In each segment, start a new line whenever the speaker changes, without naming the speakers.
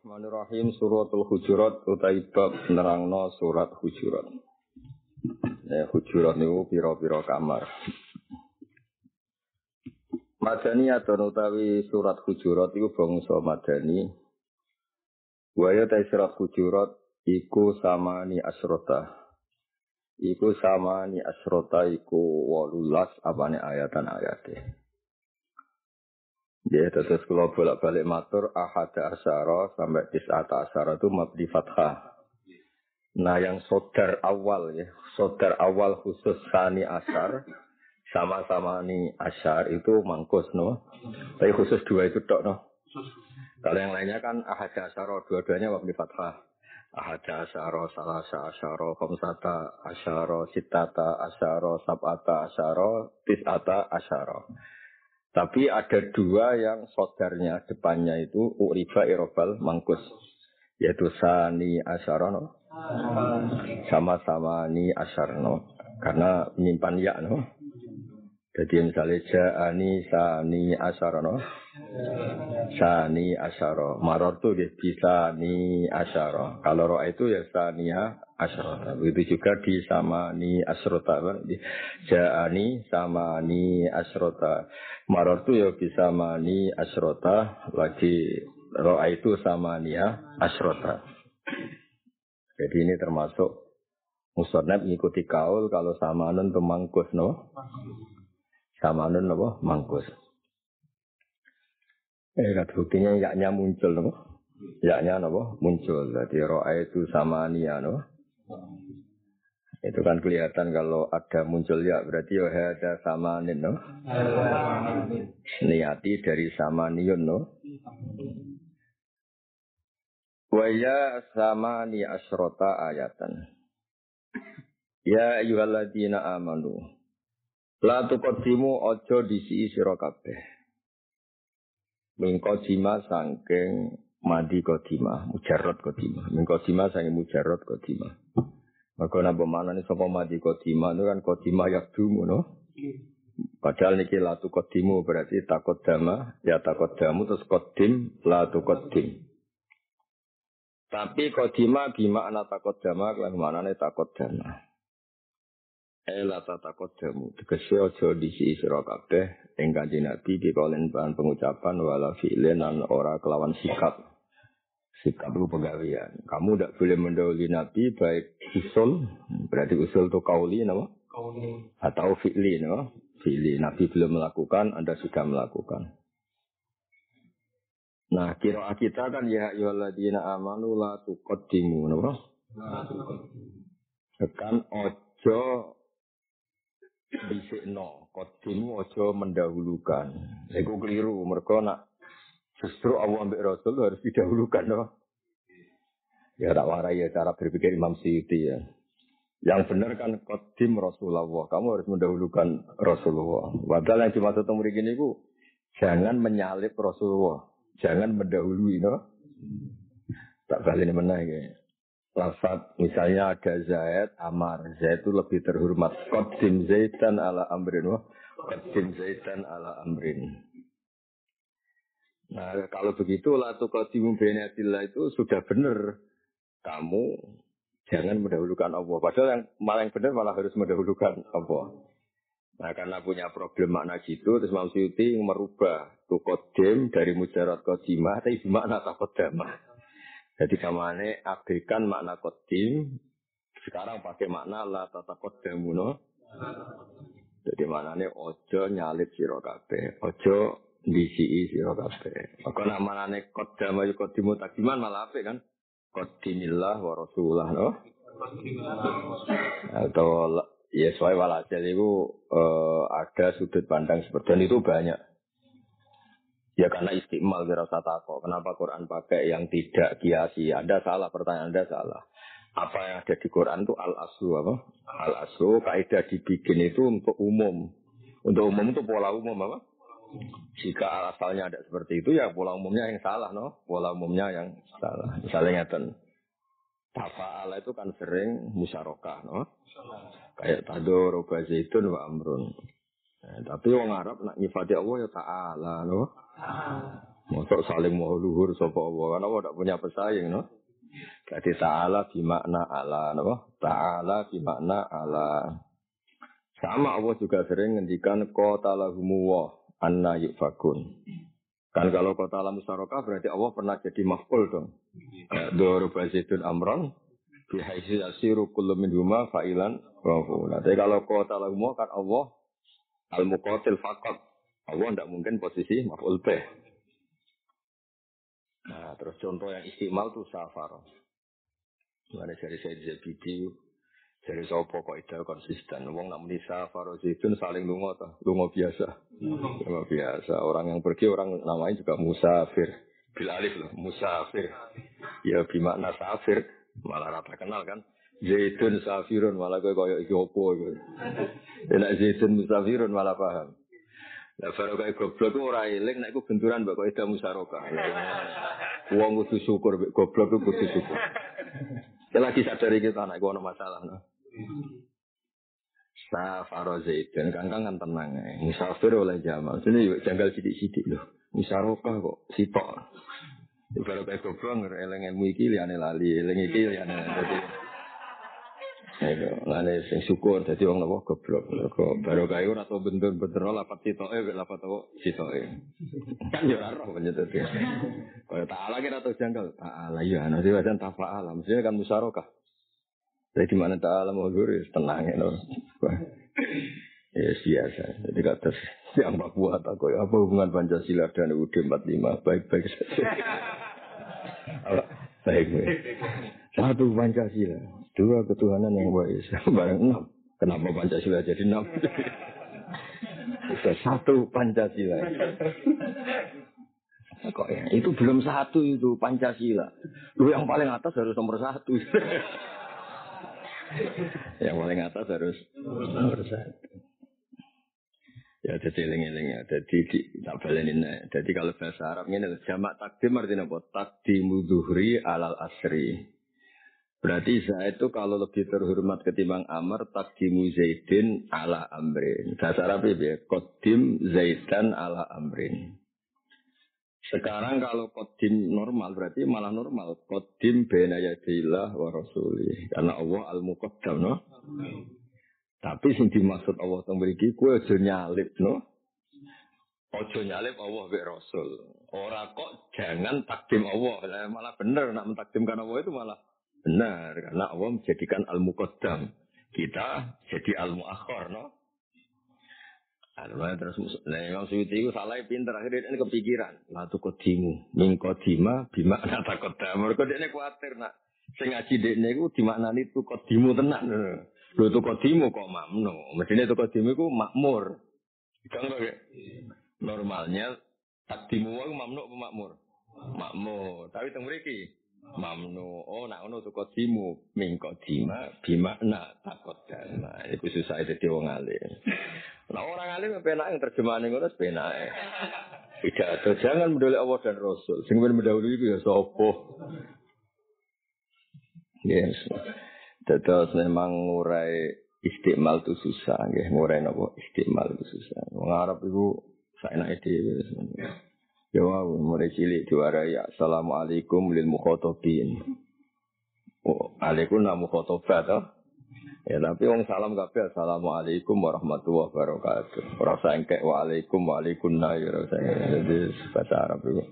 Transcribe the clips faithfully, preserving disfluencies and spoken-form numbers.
Bismillahirrahmanirrahim. Suratul Hujurat utawi bab nerangno surat Hujurat. Ya, Hujurat niku pira-pira kamar. Madani atau utawi surat Hujurat iku bangsa Madani. Waya ta surat Hujurat iku samani asrota. Iku samani asrota iku wolulas apane ayatan ayate. Ya, terus kalau bolak-balik matur ahada asyara sampai tis'ata asyara itu mabdi fathah. Nah, yang sodar awal ya, sodar awal khusus sani asyar sama-sama ni asyar itu mangkus no. Tapi khusus dua itu tok no. Kalau yang lainnya kan ahada asyara dua-duanya mabdi fathah. Ahada asyara, salasa asyara, khamsata asyara, sitata asyara, sab'ata asyara, tis'ata asyara. Tapi ada dua yang sodarnya depannya itu uriba irobal mangkus, yaitu sani asyarano sama-sama ni asyarno karena menyimpan ya no. Jadi misalnya ja'ani sani asyarano sani asyaro maror tu dia bisa ni asyaro. Kalau roh itu ya sania asyaro. Begitu juga di sama ni asrota kan. Ja'ani sama ni asrota. Maror tu ya bisa mani asrota. Lagi roh itu sama nia asrota. Jadi ini termasuk musonab mengikuti kaul kalau sama nun pemangkus no. Sama nun apa mangkus. Eh, kat buktinya yaknya muncul, no? Yaknya apa? Muncul. Jadi ro'a itu sama niya, no? Itu kan kelihatan kalau ada muncul ya, berarti ya ada sama nin, no? Niati dari sama niyun, no? Waya sama ni asrota ayatan. Ya ayyuhalladzina amanu. La tuqaddimu ojo disi sira kabeh. Mingkodima sangking mandi kodima, mujarrad kodima. Mingkodima sangking mujarrad kodima. Maka napa mana nih sapa mandi kodima itu kan kodima yakdumu no. Padahal niki latu kodimu berarti takut dama, ya takut damu terus kodim latu kodim. Tapi kodima gimana takut dama, kan mana nih takut dama. Eh lata takut damu, tegese ojo disi sira kabeh ing Kanjeng Nabi dikolen bahan pengucapan wala fi'len lan ora kelawan sikap. Sikap itu pegawean. Kamu tidak boleh mendahului Nabi baik usul, berarti usul itu kauli nama? Kauli. Atau fi'li nama? Fi'li. Nabi belum melakukan, Anda sudah melakukan. Nah, kira kita kan ya ayyuhalladzina amanu la tuqaddimu nama? La tuqaddimu. Tekan ojo bisikno, kodimu ojo mendahulukan. Iku keliru, mereka nak justru Allah ambil Rasul harus didahulukan, no? Ya tak warai ya cara berpikir Imam Suyuti ya. Yang benar kan kodim Rasulullah, kamu harus mendahulukan Rasulullah. Padahal yang dimaksud umur ini ku jangan menyalip Rasulullah, jangan mendahului, no? Tak balik ini menang ya. Lafaz misalnya ada Zaid, Amar. Zaid itu lebih terhormat. Qadim Zaidan ala amrin. Qadim Zaidan ala amrin. Nah, kalau begitu la tuqaddimu baina yadillah itu sudah benar. Kamu jangan mendahulukan Allah. Padahal yang malah yang benar malah harus mendahulukan Allah. Nah, karena punya problem makna gitu, terus Imam Suyuti merubah tuqaddim dari mujarrad qadimah tapi makna taqaddama. Jadi kamane abaikan makna qadim, sekarang pakai makna la tataqaddamu no. Jadi maknane ojo nyalip sira kabeh, ojo ndisi sira kabeh. Maka nek maknane qaddama ya qadimu takdiman malah apik kan? Qaddimillah wa rasulullah no. Atau ya sesuai walhasil itu uh, ada sudut pandang seperti itu banyak. Ya karena istimal kira usah takut. Kenapa Quran pakai yang tidak kiasi? Anda salah, pertanyaan Anda salah. Apa yang ada di Quran itu al-aslu apa? Al-aslu kaidah dibikin itu untuk umum. Untuk umum itu pola umum apa? Jika asalnya ada seperti itu ya pola umumnya yang salah, no? Pola umumnya yang salah. Misalnya ngeten. Tafa'ala itu kan sering musyarakah, no? Kayak tado roba zaitun wa amrun. Nah, tapi orang Arab nak nyifati Allah ya ta'ala, no? Mosok saling mau luhur sapa Allah. Kan Allah tidak punya pesaing, no? Jadi ta'ala bimakna ala, no? Ta'ala bimakna ala. Sama Allah juga sering ngendikan qatalahumu wa anna yufakun. Kan kalau qatala musyarakah berarti Allah pernah jadi maf'ul dong. Doroba zaidun amran bihaisi asiru kullu minhuma fa'ilan wa fa'ula. Tapi kalau qatalahumu kan Allah al-muqatil faqat. Allah tidak mungkin posisi maf'ul bih. Nah, terus contoh yang istimal itu safar. Mana dari Said Zabidi, dari sopo kok itu konsisten. Wong nak muni safar itu saling lunga ta, lunga biasa. Lunga biasa. Orang yang pergi orang namanya juga musafir. Bil alif loh, musafir. Ya bimakna safir, malah rata kenal kan. Zaidun safirun malah kowe koyo iki opo iku. Nek Zaidun musafirun malah paham. Lah baru kaya goblok ora eling nek iku benturan mbok kaya musyarakah. Wong kudu syukur mbek goblok kudu syukur. Ya lagi sadari kita nek ono masalah no. Safar Zaidun kangkang kan tenang ae. Musafir oleh jamal. Sini yo janggal sithik-sithik lho. Musyarakah kok sitok. Baru kaya goblok eling ilmu iki liyane lali, eling iki liyane dadi ayo, lane sing syukur dadi wong napa goblok. Kok baru kae ora tau bentur-bentur lapat sitoke mek lapat tau sitoke. Kan yo ora roh penyebut. Kaya ta'ala kira tau janggal. Ta'ala ya ana sing wajan tafa'ala. Mesti kan musyarakah. Jadi di mana ta'ala mau lurus tenang ya. Ya biasa. Jadi kata yang Papua tak kaya apa hubungan Pancasila dan U U D empat puluh lima baik-baik saja. Baik-baik. Satu Pancasila. Dua ketuhanan yang baik, barang enam. Kenapa Pancasila jadi enam? Sudah satu Pancasila. Kok ya? Itu belum satu itu Pancasila. Lu yang paling atas harus nomor satu. Yang paling atas harus nomor satu. Ya jadi eling-eling ya. Jadi tak balenin. Jadi kalau bahasa Arab ini jamak takdim artinya apa? Takdimu zuhri alal asri. Berarti Zaid itu kalau lebih terhormat ketimbang Amr, takdimu Zaidin ala Amrin. Bahasa Arab ya, qadim Zaidan ala Amrin. Sekarang kalau qadim normal berarti malah normal. Qadim baina yadillah wa rasulih. Karena Allah al-muqaddam, no? Tapi sing dimaksud Allah teng mriki kuwi aja nyalip, no? Aja nyalip Allah be Rasul. Ora kok jangan takdim Allah. Malah bener nak mentakdimkan Allah itu malah benar, karena Allah menjadikan al-muqaddam. Kita jadi al-mu'akhir, no? Alhamdulillah terus, nah Imam Suyuti itu salah pinter, akhirnya ini kepikiran. Latu kodimu, mingkodima, bimakna takodam. Mereka dia ini khawatir, nak. Saya ngaji dia ini, dimaknani itu kodimu tenang. Lu itu kodimu kok mamnu. Mestinya itu kodimu itu makmur. Kan normalnya, takdimu itu mamnu apa makmur? Makmur. Tapi itu mereka. Mamnu, oh nak ono tu kodimu, mingkodima, bimakna takodam. Nah, itu susah jadi wong alim. Nah orang alim penak yang terjemahan yang ngurus penak. Tidak, jangan mendolek Allah dan Rasul. Sing mendahului itu ya sopo. Yes. Terus memang ngurai istimal itu susah, nggih. Ngurai napa istimal itu susah. Wong Arab itu saenake dhewe. Ya wow, mulai cilik diwarai assalamualaikum lil mukhatabin. Oh, alaikum na mukhatabah toh. Ya tapi wong salam kabeh assalamualaikum warahmatullahi wabarakatuh. Ora sangkek waalaikum waalaikunna ya ora sangkek. Jadi bahasa Arab itu.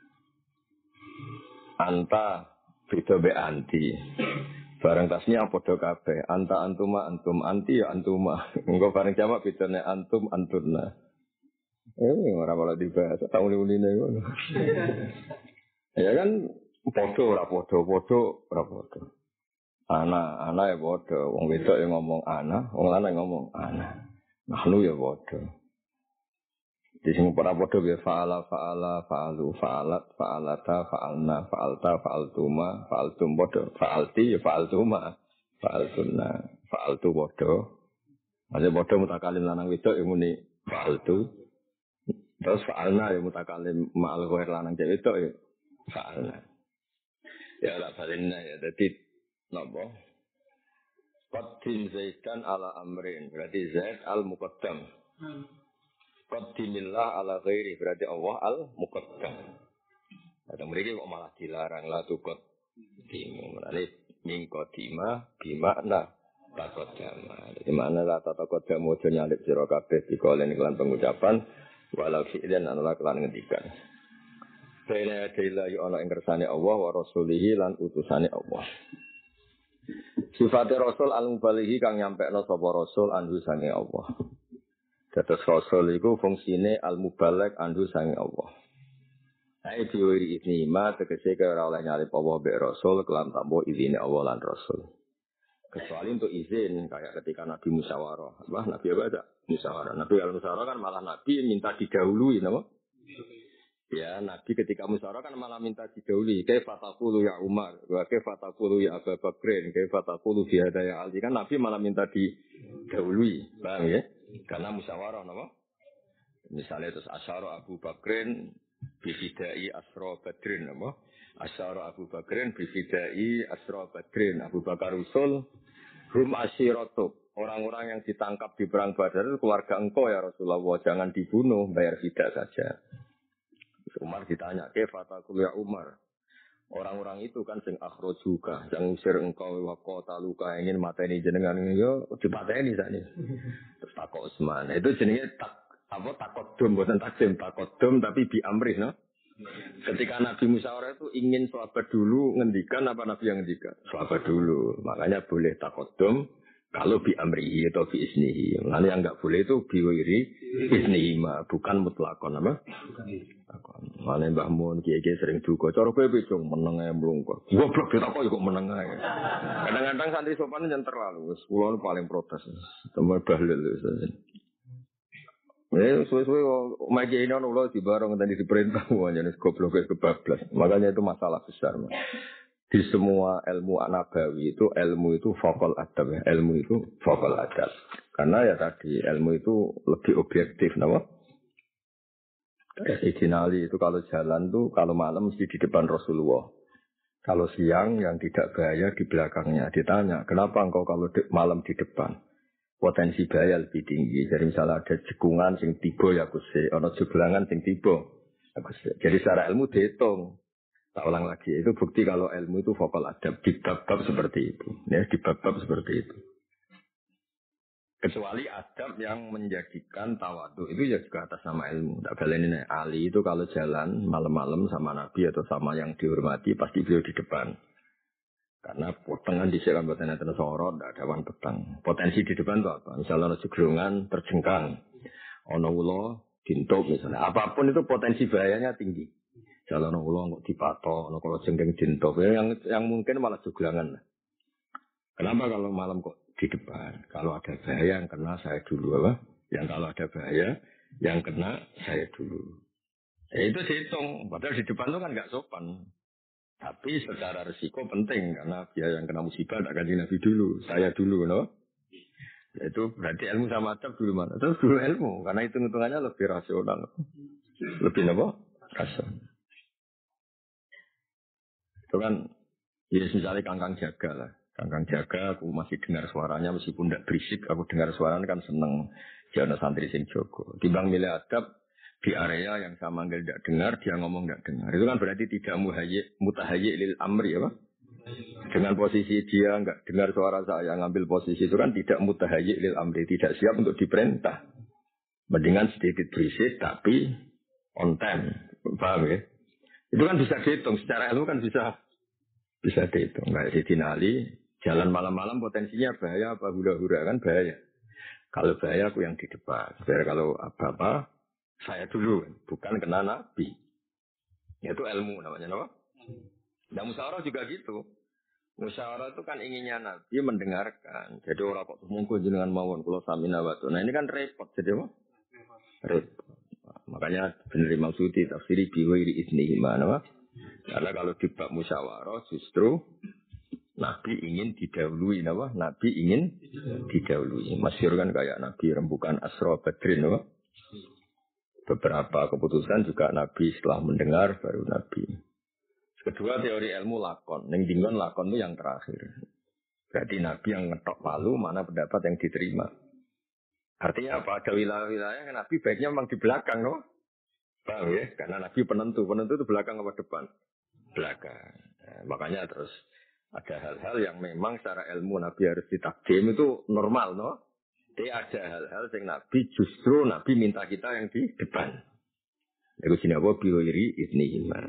Anta beda be anti. Barang tasnya padha kabeh. Anta antuma antum anti ya antuma. Engko bareng jamak bedane antum antunna. Eh, ora malah dibahas. Tahu uline ngono. Ya kan padha ora padha, padha ora padha. Ana, ana ya padha. Wong wedok ya ngomong ana, wong lanang ngomong ana. Nahnu ya padha. Di sing ora padha ya fa'ala fa'ala fa'alu fa'alat fa'alata fa'alna fa'alta fa'altuma fa'altum padha. Fa'alti ya fa'altuma fa'altunna fa'altu padha. Masih padha mutakalim lanang wedok ya muni fa'altu. Terus fa'alna ya mutakalim ma'al ghair lanang cewek itu ya fa'alna. Ya lah balinna ya dadi napa? Qadim Zaidan ala amrin berarti Zaid al muqaddam. Qaddimillah ala ghairi berarti Allah al muqaddam. Ada mereka kok malah dilarang lah tukot dimu. Mulane mingko dima bima nah takot jama. Di mana lah takot jamu aja nyalip sira kabeh dikolen iklan pengucapan walau fi'lan ana kelan ngendikan. Bene dela yo ana ing kersane Allah wa rasulihi lan utusane Allah. Sifate rasul al-mubalighi kang nyampekno sapa rasul andu sange Allah. Dados rasul iku fungsine al-mubaligh andu sange Allah. Ae diwiri ini ma tegese kaya oleh nyalip Allah be rasul kelan tambo izine Allah lan rasul. Kecuali untuk izin kayak ketika Nabi musyawarah. Wah, Nabi apa ada? Musyawarah. Nabi kalau musyawarah kan malah Nabi minta didahului, nama? Ya, Nabi ketika musyawarah kan malah minta didahului. Kaifa taqulu ya Umar, wa kaifa taqulu ya Abu Bakrin, kaifa taqulu fi hada ya Ali. Kan Nabi malah minta didahului. Paham ya? Karena musyawarah nama. Misalnya terus asyara Abu Bakrin bifidai asra Badrin nama. Asyara Abu Bakrin bifidai asra Badrin. Abu Bakar Rasul rum asyiratuk. Orang-orang yang ditangkap di perang Badar itu keluarga engkau ya Rasulullah. Jangan dibunuh, bayar fidah saja. Umar ditanya, kaifa taqul ya Umar? Orang-orang itu kan sing akhrojuka, yang usir engkau wa qataluka ingin mateni jenengan yo dipateni sakniki. Terus takok Utsman. Itu jenenge tak apa takodum boten takdim takodum tapi bi amrih no. Ketika Nabi musyawarah itu ingin sahabat dulu ngendikan apa Nabi yang ngendikan? Sahabat dulu. Makanya boleh takodum kalau bi amrihi atau bi isnihi. Lalu yang enggak boleh itu bi wiri isnihi ma, bukan mutlakon apa? Bukan. Mane Mbah Mun kiye-kiye sering duka. Cara kowe piye cung meneng ae mlungkur. Goblok kita kok kok meneng ae. Kadang-kadang santri sopan jan terlalu. Wis kula paling protes. Temen bahlil wis. Eh suwe-suwe omahe iki ono ulo dibareng tadi diperintah wajane goblok wis kebablas. Makanya itu masalah besar. Man. Di semua ilmu nabawi itu ilmu itu fokal adab ya. Ilmu itu fokal adab. Karena ya tadi ilmu itu lebih objektif, nama. Idinali itu kalau jalan tuh kalau malam mesti di depan Rasulullah. Kalau siang yang tidak bahaya di belakangnya. Ditanya, kenapa engkau kalau de- malam di depan? Potensi bahaya lebih tinggi. Jadi misalnya ada cekungan sing tiba ya kusih, ada jeblangan sing tiba. Jadi secara ilmu dihitung. Tak ulang lagi, itu bukti kalau ilmu itu vokal adab di bab-bab seperti itu, ya di bab-bab seperti itu. Kecuali adab yang menjadikan tawadu itu ya juga atas nama ilmu. Tak balen ini Ali itu kalau jalan malam-malam sama Nabi atau sama yang dihormati pasti beliau di depan. Karena potengan di sini buatan yang sorot, tidak ada wan petang. Potensi di depan itu apa? Misalnya ada jeglungan, terjengkang, ono ulo, dintok misalnya. Apapun itu potensi bahayanya tinggi. Jalan ulo nggak dipatok, no kalau jengking dintok, yang yang mungkin malah juglangan. Kenapa kalau malam kok di depan? Kalau ada bahaya yang kena saya dulu, apa? Yang kalau ada bahaya yang kena saya dulu. Ya, itu dihitung. Padahal di depan itu kan nggak sopan. Tapi secara risiko penting karena dia yang kena musibah tidak ganti Nabi dulu, saya dulu, no? Itu berarti ilmu sama adab dulu mana? Terus dulu ilmu karena hitung hitungannya lebih rasional, lebih apa? Rasional. Itu kan, ya misalnya kangkang jaga lah. Kangkang jaga, aku masih dengar suaranya meskipun tidak berisik, aku dengar suaranya kan seneng. Jangan santri sing jogo. Timbang milih adab di area yang saya manggil tidak dengar, dia ngomong tidak dengar. Itu kan berarti tidak muhayyi, mutahayyi lil amri, ya Pak? Dengan posisi dia nggak dengar suara saya, ngambil posisi itu kan tidak mutahayyi lil amri, tidak siap untuk diperintah. Mendingan sedikit berisik, tapi on time. Paham ya? Itu kan bisa dihitung, secara ilmu kan bisa bisa dihitung. Kayak di Dinali, jalan malam-malam potensinya bahaya apa hura-hura kan bahaya. Kalau bahaya aku yang di depan. Biar kalau apa-apa, saya dulu. Bukan kena Nabi. Itu ilmu namanya. No? Nah musyawarah juga gitu. Musyawarah itu kan inginnya Nabi mendengarkan. Jadi orang kok mungkin jenengan mawon kalau samina watu. Nah ini kan repot. Jadi apa? Repot. Makanya benar Imam Suyuti tafsiri biwiri isnihi mana? Karena kalau di bab musyawarah justru Nabi ingin didahului, nama? Nabi ingin didahului. Masyhur kan kayak Nabi rembukan Asra Badrin, nama? Beberapa keputusan juga Nabi setelah mendengar baru Nabi. Kedua teori ilmu lakon, neng dingon lakon itu yang terakhir. Berarti Nabi yang ngetok palu mana pendapat yang diterima. Artinya apa? Ada wilayah-wilayah yang Nabi baiknya memang di belakang, no? Paham ya? Karena Nabi penentu. Penentu itu belakang apa depan? Belakang. Nah, makanya terus ada hal-hal yang memang secara ilmu Nabi harus ditakdim itu normal, no? Tapi ada hal-hal yang Nabi justru Nabi minta kita yang di depan. Itu sini apa? Biwiri idni iman.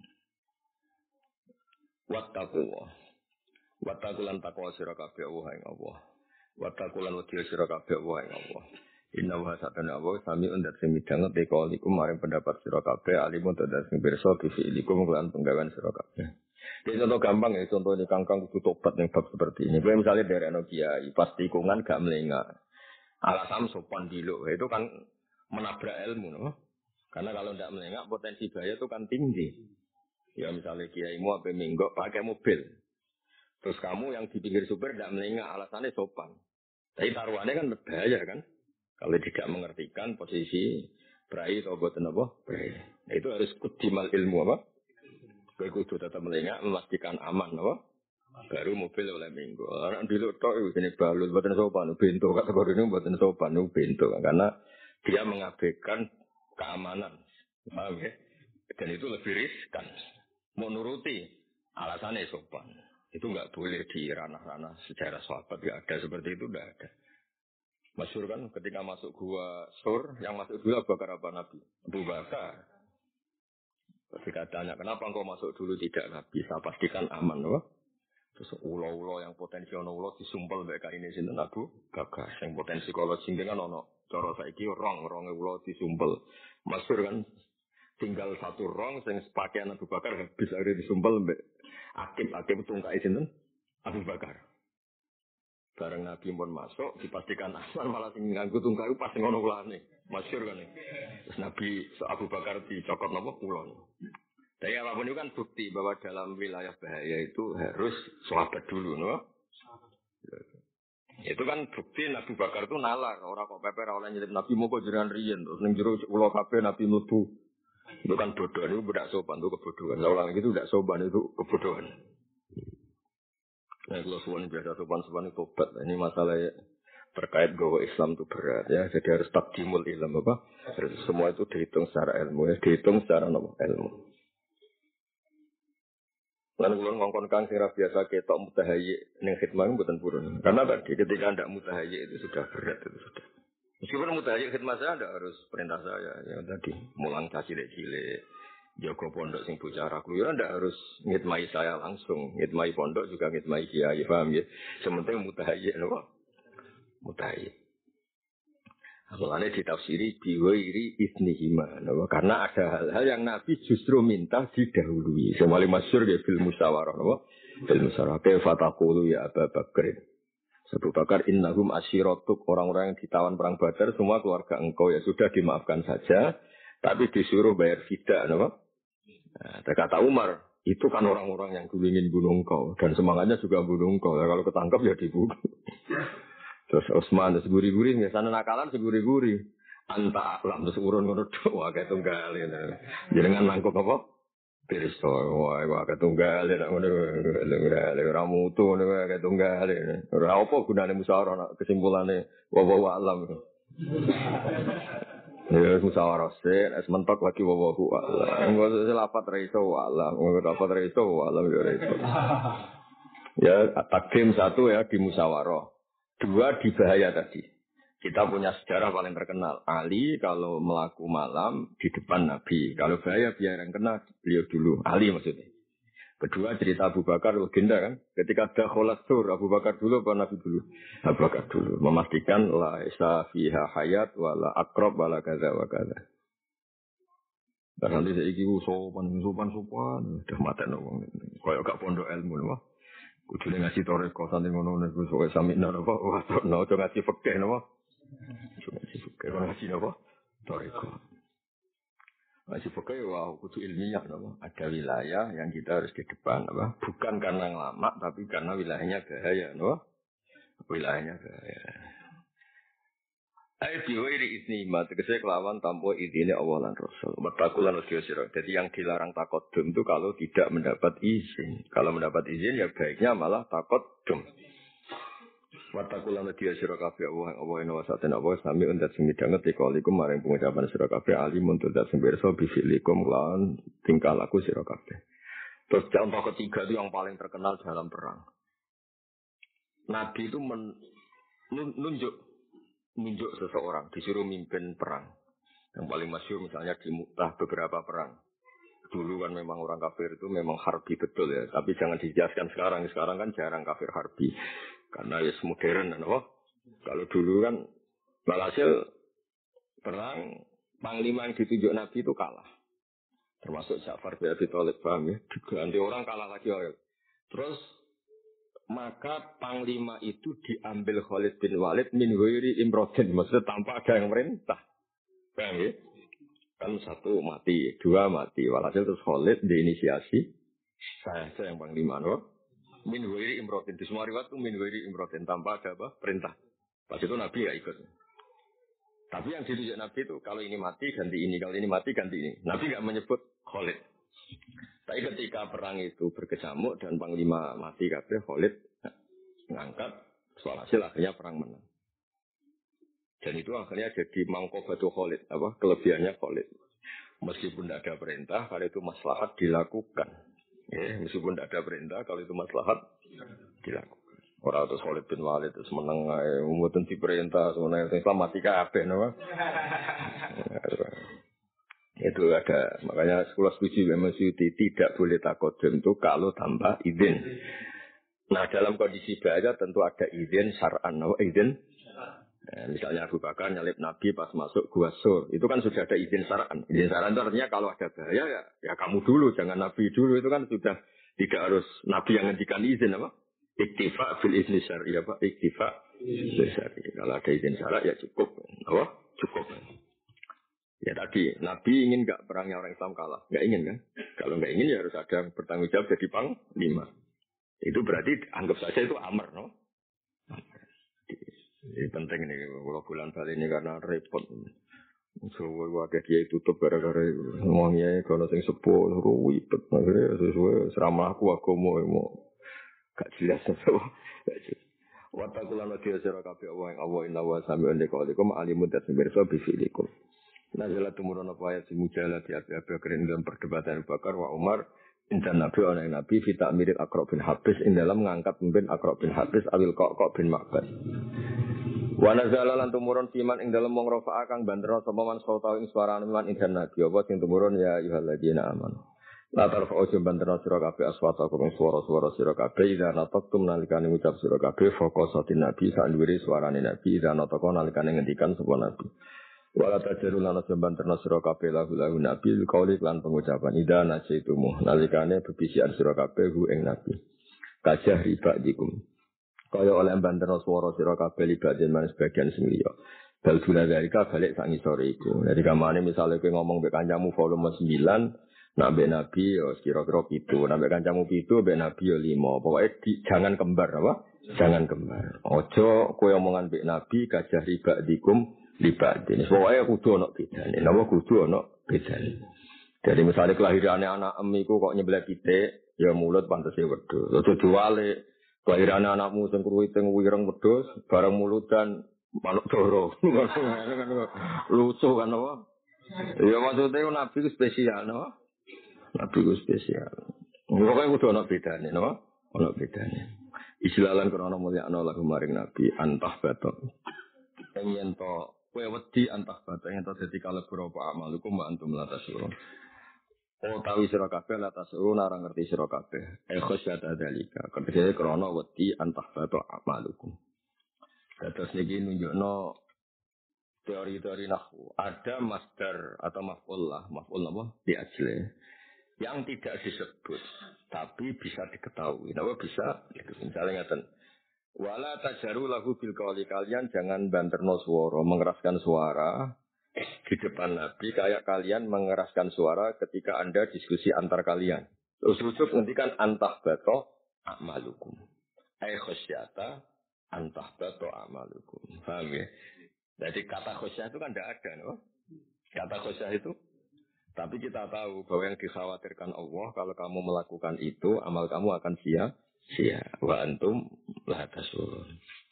Wattaqullah. Wattaqulan taqwa sira kabeh Allah ing Allah. Wattaqulan wedya sira kabeh Allah ing Allah. Inna wa satana wa sami undat sing midhanget teko iku maring pendapat sira kabeh alimun dadas sing pirsa bifiilikum lan penggawean sira kabeh. Jadi contoh gampang ya, contoh ini kangkang kudu tobat yang bab seperti ini. Gue misalnya dari anak kiai, pas tikungan gak melengak. Alasan sopan dulu, itu kan menabrak ilmu, no? Karena kalau tidak melengak, potensi bahaya itu kan tinggi. Ya misalnya kiai mau apa minggu pakai mobil. Terus kamu yang di pinggir supir tidak melengak, alasannya sopan. Tapi taruhannya kan berbahaya kan? Kalau tidak mengertikan posisi berai atau buatan apa? Berai. Nah, itu harus kudimal ilmu apa? Kowe kudu tetap melengak memastikan aman apa? Baru mobil oleh minggu. Orang dulu tok itu jenis balut buatan sopan, bento kata ini buatan sopan, bento karena dia mengabaikan keamanan. Paham ya? Dan itu lebih riskan. Mau nuruti alasannya sopan. Itu enggak boleh di ranah-ranah sejarah sahabat, enggak ada seperti itu, enggak ada. Masyhur kan ketika masuk gua Sur, yang masuk dulu Abu Bakar apa Nabi? Abu Bakar. Ketika tanya, kenapa engkau masuk dulu tidak Nabi? Saya pastikan aman, loh. Terus ulo-ulo yang potensi ono-ulo disumpel mereka ini sini Abu Bakar. Yang potensi kalau singgung kan ono. Cara saiki rong, rong ulo disumpel. Masyhur kan tinggal satu rong, yang pakaian Abu Bakar habis akhirnya disumpel mbak. Akib-akib tungkai sini Abu Bakar. Bareng Nabi pun masuk, dipastikan aman, malah sing nganggo tungkai pas ngono ulane. Masyhur kan nih. Terus Nabi Abu Bakar dicokot nopo kulon. Tapi apapun itu kan bukti bahwa dalam wilayah bahaya itu harus sahabat dulu, no? Itu kan bukti Nabi Bakar itu nalar, orang kok peper oleh nyelip Nabi mau kok jenengan riyen, terus ning jero ulo kabeh Nabi mlebu. Itu kan bodoh, itu tidak sopan, itu kebodohan. Kalau itu tidak sopan, itu kebodohan. Nah, kalau suwan biasa sopan-sopan itu tobat. Ini masalah terkait bahwa Islam itu berat ya. Jadi harus takdimul ilm apa? Harus semua itu dihitung secara ilmu ya, dihitung secara apa? Ilmu. Lalu kalau ngongkon kang sira biasa ketok mutahayyi ning khidmah mboten purun. Karena tadi ketika ndak mutahayyi itu sudah berat itu sudah. Meskipun mutahayyi khidmah saya ndak harus perintah saya ya tadi mulang cilik-cilik. Jaga pondok sing bocah ra kluyuran ndak harus ngitmai saya langsung, ngitmai pondok juga ngitmai kiai, paham ya? Sementing mutahayyi napa? Mutahayyi. Awalnya ditafsiri biwairi idnihima, napa? Karena ada hal-hal yang Nabi justru minta didahului. Semali masyhur ya fil musyawarah, napa? Fil musyawarah kaifa taqulu ya Abu Bakar. Abu Bakar innahum asyiratuk, orang-orang yang ditawan perang Badar semua keluarga engkau ya sudah dimaafkan saja, tapi disuruh bayar fida, napa? Nah, kata Umar, itu kan orang-orang yang dulu ingin bunuh engkau. Dan semangatnya juga bunuh engkau. Nah, kalau ketangkap ya dibunuh. Terus Utsman, terus guri-guri. Biasanya nakalan seguri-guri. Anta alam, terus urun urun wah kayak tunggal. Jadi kan nangkep apa? Pirsa, wah kayak tunggal. Ramu itu kayak tunggal. Apa gunanya musyawarah kesimpulannya? Wah wah alam. Ya musyawarah sih, es mentok lagi wawahu Allah. Enggak usah lapat reiso Allah, enggak lapat reiso Allah ya reiso. Ya takdim satu ya di musyawarah, dua di bahaya tadi. Kita punya sejarah paling terkenal. Ali kalau melaku malam di depan Nabi, kalau bahaya biar yang kena beliau dulu. Ali maksudnya. Kedua cerita Abu Bakar legenda kan, ketika ada kholat sur Abu Bakar dulu apa Nabi dulu? Abu Bakar dulu memastikan la isa fiha hayat wala akrab wala kaza wa kaza. Dan nanti saya iki sopan sopan sopan udah mata wong koyo gak pondok ilmu lho. Kudu ngasih toreko santing ngono nek wis kowe sami nang apa wah no to ngasih fikih napa? Ngasih fikih ngasih napa? Toreko. Masih pakai wah kudu ilmiah nama. Ada wilayah yang kita harus di depan apa? Bukan karena lama tapi karena wilayahnya bahaya, no? Wilayahnya bahaya. Ai diwiri isni mat tegese kelawan tanpa izine Allah lan Rasul. Batakulan usia sira. Jadi yang dilarang takodum itu kalau tidak mendapat izin. Kalau mendapat izin ya baiknya malah takodum. Watakulana dia sira kabeh Allah Allah ing wasaten apa sami untat sing midanget ikalikum maring pengucapan sira kabeh alim untuk dat sing pirsa bifilikum lan tingkah laku sira kabeh. Terus contoh ketiga itu yang paling terkenal dalam perang. Nabi itu men, nun, nunjuk nunjuk seseorang disuruh mimpin perang. Yang paling masyhur misalnya di Mu'tah beberapa perang. Dulu kan memang orang kafir itu memang harbi betul ya, tapi jangan dijelaskan sekarang. Sekarang kan jarang kafir harbi. Karena ya modern kan, oh. Kalau dulu kan walhasil perang panglima yang ditunjuk Nabi itu kalah. Termasuk Ja'far bin Abi Thalib, paham ya? Diganti orang kalah lagi orang. Terus maka panglima itu diambil Khalid bin Walid min ghairi imrodin, maksudnya tanpa ada yang merintah. Paham ya? Kan satu mati, dua mati. Walhasil terus Khalid diinisiasi saya saja yang panglima, no? Min ghairi imrodin. Di semua riwayat itu min ghairi imrodin, tanpa ada apa? Perintah. Pas itu Nabi ya ikut. Tapi yang ditunjuk Nabi itu kalau ini mati ganti ini, kalau ini mati ganti ini. Nabi nggak menyebut Khalid. Tapi ketika perang itu berkecamuk dan panglima mati kabeh, Khalid ngangkat, soal hasil akhirnya perang menang. Dan itu akhirnya jadi mangkobatu Khalid, apa kelebihannya Khalid. Meskipun tidak ada perintah, kalau itu maslahat dilakukan. Ya, meskipun tidak ada perintah, kalau itu maslahat dilakukan. Orang itu Khalid bin Walid terus menang, mboten diperintah, sebenarnya Islam mati kabeh, no? Itu ada, makanya sekolah setuju memang tidak boleh takodem itu kalau tanpa izin. Nah dalam kondisi bahaya tentu ada izin syar'an, no? Izin. Nah, misalnya Abu Bakar nyalip Nabi pas masuk Gua Sur, itu kan sudah ada izin syar'an. Izin syar'an itu artinya kalau ada bahaya ya, ya kamu dulu, jangan Nabi dulu. Itu kan sudah tidak harus Nabi yang ngendikan izin, apa? Iktifa fil izni syar'i, apa? Iktifa fil syar'i. Kalau ada izin syara' ya cukup, apa? Cukup. Ya tadi Nabi ingin nggak perangnya orang Islam kalah, nggak ingin kan? Kalau nggak ingin ya harus ada yang bertanggung jawab jadi panglima. Itu berarti anggap saja itu amr, no? Ini penting nih kalau bulan balik ini karena repot. So wadah dia tutup gara-gara semuanya kalau sing sepuh ruwet, akhirnya sesuai seramah aku aku mau mau gak jelas so. Watakulan wadia sira kabeh Allah yang Allah inna wa sami'un liqaulikum alimun tasbirsa bi fi'likum. Nazalat tumurun apa ayat simujalah di api-api keren dalam perdebatan Bakar wa Umar intan Nabi oleh Nabi fita mirip Aqra bin Habis in dalam mengangkat pemimpin Aqra bin Habis awil Qaq bin Ma'bad. Wa nazala lan tumurun fiman ing dalam wong rafa'a kang banterna sapa man sauta ing suarane man intan Nabi apa sing tumurun ya ayyuhalladzina amanu. La tarfa'u banterna sira kabeh aswata ing swara-swara sira kabeh ida nataktum nalikane ngucap sira kabeh fokosatin Nabi sanduwiri suarane Nabi ida nataka nalikane ngendikan sapa Nabi. Wala tajaru lan samban terna sira kabeh lahu lahu nabi qauli lan pengucapan ida najaitumu nalikane bebisian sira kabeh hu ing nabi kajah riba dikum kaya oleh banterna swara sira kabeh libat men sebagian sing liya bal guna dalika balik sak ngisore iku dadi kamane misale kowe ngomong mek kancamu volume sembilan nak mek nabi yo kira-kira pitu nak mek kancamu pitu mek nabi yo lima pokoke jangan kembar apa jangan kembar aja kowe omongan mek nabi kajah riba dikum libat ini pokoknya kudu ana bedane napa kudu ana bedane jadi misalnya kelahirannya anak em iku kok nyebelah pitik ya mulut pantese wedhus aja diwale kelahirannya anakmu sing kruwiting wireng wedhus bareng mulutan manuk doro lucu kan apa ya maksudnya nabi ku spesial no nabi ku spesial pokoknya kudu ana bedane no ana bedane istilahan krana mulyakna lagu maring nabi antah batok yen to kowe wedi antah bata yen to dadi kalebur apa amalukum wa antum la tasurun. Oh tawi sira kabeh la tasurun ora ngerti sira kabeh. E khosyata dalika. Kedhe krana wedi antah bata amalukum. Terus niki nunjukno teori-teori nahwu. Ada masdar atau maf'ul lah, maf'ul apa? Di asli. Yang tidak disebut tapi bisa diketahui. Napa bisa? Misalnya ngaten. Wala tajaru lahu bil qawli kalian jangan banterno swara, mengeraskan suara di depan Nabi kayak kalian mengeraskan suara ketika Anda diskusi antar kalian. Terus-terus ngendikan antah bato amalukum. Ai khasyata antah bato amalukum. Paham ya? Jadi kata khasyah itu kan tidak ada, no? Kata khasyah itu tapi kita tahu bahwa yang dikhawatirkan Allah kalau kamu melakukan itu amal kamu akan sia sia wa antum la tasurun.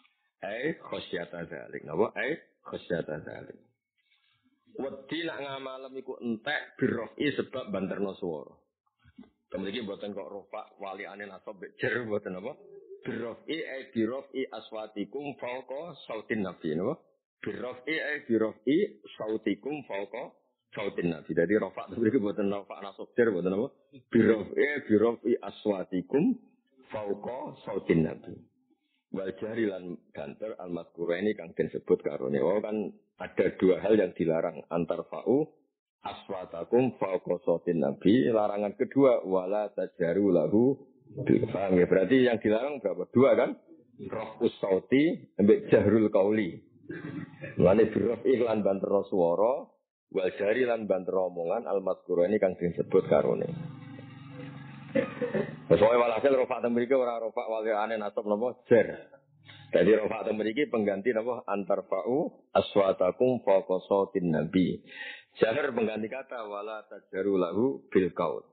Ai khasyata dzalik. Napa? Ai khasyata dzalik. Wedi nak ngamalem iku entek birofi sebab banterno swara. Kemudian buatan kok rofa wali anin atau becer buatan apa? Birofi ai birofi aswatikum fauqa sautin nabi. Napa? Birofi ai birofi sautikum fauqa sautin nabi. Jadi rofa itu buatan rofa nasab cer buatan apa? Birofi ai birofi aswatikum fauqa sautin nabi. Wal jari lan banter al mazkura ini kang disebut karone. Oh kan ada dua hal yang dilarang antar fa'u aswatakum fauqa sautin nabi. Larangan kedua wala tajaru lahu bil faham ya. Berarti yang dilarang berapa? Dua kan? Raf'us sauti ambek jahrul qauli. Lane biraf iklan banter swara wal jari lan banter omongan al mazkura ini kang disebut karone. Soalnya walhasil rofa temriki ora rofa wali ane nasab napa jer. Jadi rofa temriki pengganti napa antar fa'u aswatakum fauqa sautin nabi. Jar pengganti kata wala tajaru lahu bil qaul.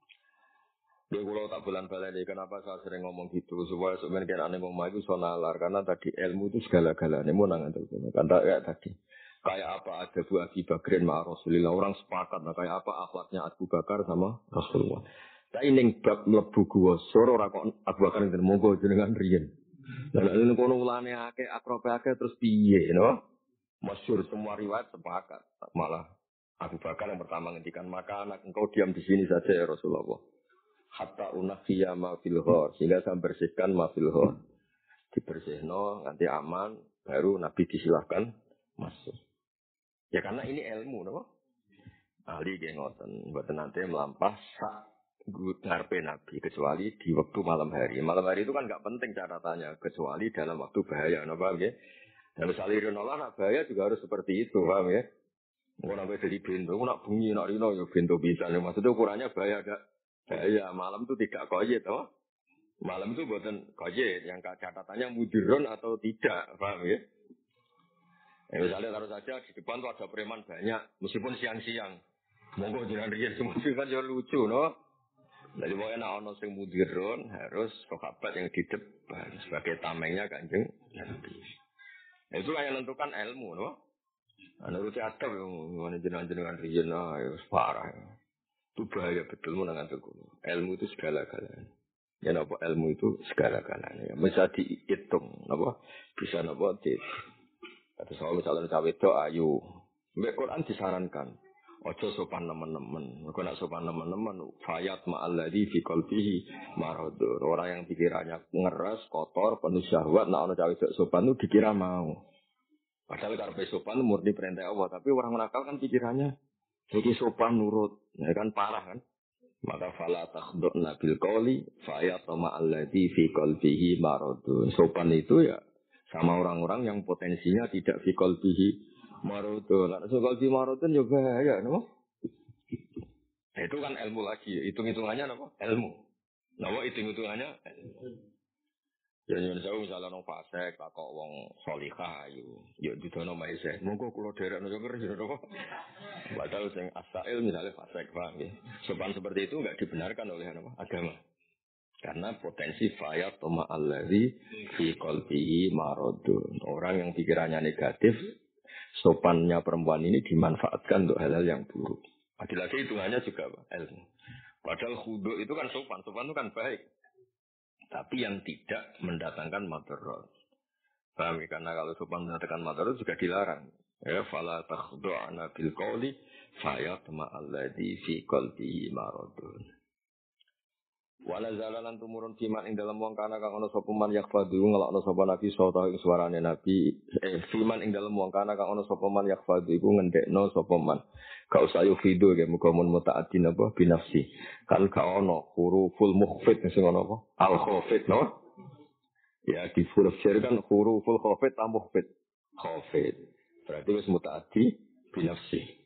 Dia kalau tak bulan baleni kenapa saya sering ngomong gitu supaya sebenarnya ane ngomong itu sonalar karena tadi ilmu itu segala-galanya mau nangan terus. Kata ya tadi kayak apa ada Bu Abi Bakrin ma Rasulullah orang sepakat nah, kayak apa akhlaknya Abu Bakar sama Rasulullah. Saya ingin bab mlebu gua soro ora kok Abu Bakar ngene monggo jenengan riyen. Lah nek kono ulane akeh akrope akeh terus piye no? Masyhur semua riwayat sepakat. Malah Abu Bakar yang pertama ngendikan maka anak engkau diam di sini saja ya Rasulullah. Hatta unafiya ma fil ghor sehingga saya bersihkan ma fil ghor. Dibersihno nganti aman baru Nabi disilahkan masuk. Ya karena ini ilmu no? Ahli ge ngoten mboten nanti melampah sak ngarepe Nabi kecuali di waktu malam hari. Malam hari itu kan enggak penting catatannya kecuali dalam waktu bahaya, no, paham ya? Dan misalnya rinolah nak bahaya juga harus seperti itu, paham ya? Mau sampai dari bento, nak bunyi nak rino ya bento bisa. Maksudnya ukurannya bahaya ada bahaya. Malam itu tidak koyet, toh? Malam itu buatan koyet yang catatannya mudirun atau tidak, paham ya? Ya misalnya taruh saja di depan tuh ada preman banyak, meskipun siang-siang. Monggo jangan rian semua kan juga lucu, no? Jadi pokoknya nak ono sing mudirun harus sahabat yang di depan sebagai tamengnya Kanjeng Nabi. Nah, itu yang menentukan ilmu, no? Ana ruti adab ngene jenengan-jenengan riyen ah ya parah. Itu bahaya betul menangan teguh. Ilmu itu segala-galanya. Ya napa ilmu itu segala-galanya. Bisa dihitung, napa? Bisa napa di. Kata soal misalnya cawe itu ayu. Mbak Quran disarankan. Ojo sopan teman-teman. Kalau nak sopan teman-teman, fayat ma'alladhi fi qalbihi maradur. Orang yang pikirannya ngeras, kotor, penuh syahwat, nak ono cawe sopan itu dikira mau. Padahal karena sopan itu murni perintah Allah, tapi orang nakal kan pikirannya jadi sopan nurut, ya kan parah kan? Maka fala takhdurna bil qawli fayat ma'alladhi fi qalbihi maradur. Sopan itu ya sama orang-orang yang potensinya tidak fi qalbihi Maroto, lah soal di Maroto juga ya, no? Nah, itu kan ilmu lagi, hitung-hitungannya apa? Ilmu. Nah, hitung-hitungannya. Ya nyuwun sewu misalnya nang fasik, tak kok wong salihah ayu, ya didono maise. Monggo kula derekno yo ngerti to. Padahal sing asail misalnya fasik, paham ya. Sopan seperti itu enggak dibenarkan oleh apa? Agama. Karena potensi fayat toma allazi fi qalbihi maradun. Orang yang pikirannya negatif sopannya perempuan ini dimanfaatkan untuk hal-hal yang buruk. Lagi-lagi hitungannya juga apa? Ilmu. Padahal khudu itu kan sopan. Sopan itu kan baik. Tapi yang tidak mendatangkan madarat. Paham ya? Karena kalau sopan mendatangkan madarat juga dilarang. Ya, fala takhdu'ana bil qawli fayatma alladhi fi qalbihi maradun. Wala zalalan tumurun fiman ing dalam wong kana kang ana sapa man yakfadu ngelakno sapa nabi sawta ing suarane nabi eh fiman ing dalam wong kana kang ana sapa man yakfadu iku ngendekno sapa man ka usah yo video ge muga mun muta'addin apa binafsi kan ka ono huruful mukhfid sing ono apa al khafid no ya di huruf syer kan huruful khafid ta mukhfid khafid berarti wis muta'addi binafsi.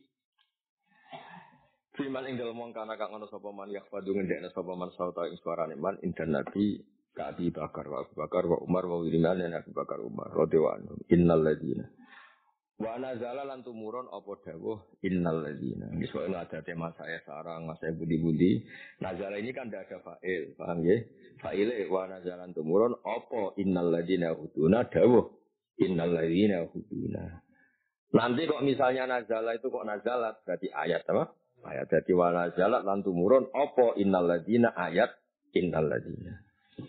Fiman ing dalem wong kana kang ana sapa man yakfadu ngendekna sapa man sauta ing suarane man indan nabi ka Abi Bakar wa Abu Bakar wa Umar wa Utsman lan Abu Bakar Umar radhiyallahu anhu innal ladina wa nazala lan tumurun apa dawuh innal ladina iki sok ada tema saya sarang saya budi-budi nazala ini kan tidak ada fa'il paham nggih fa'ile wa nazala tumurun apa innal ladina utuna dawuh Innal ladzina huduna. Nanti kok misalnya nazala itu kok nazalat berarti ayat apa? Ayat jadi wa nazalat lan tumurun apa innal ladzina ayat innal ladzina.